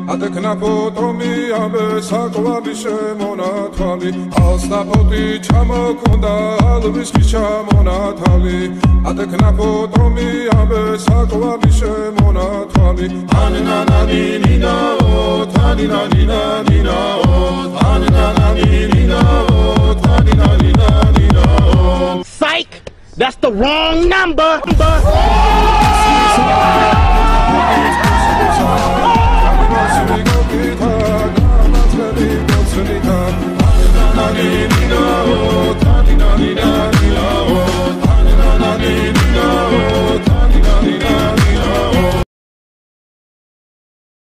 ატექნაფოტომი ამე საკვალი შემონათვალი ალსნაფოტი ჩამოქონდა ალვის ხის ჩამონათალი ატექნაფოტომი ამე საკვალი შემონათვალი ანინანანინინაო თანინანინანინაო თანინანანინინაო თანინანინანინაო Psych! That's the wrong number!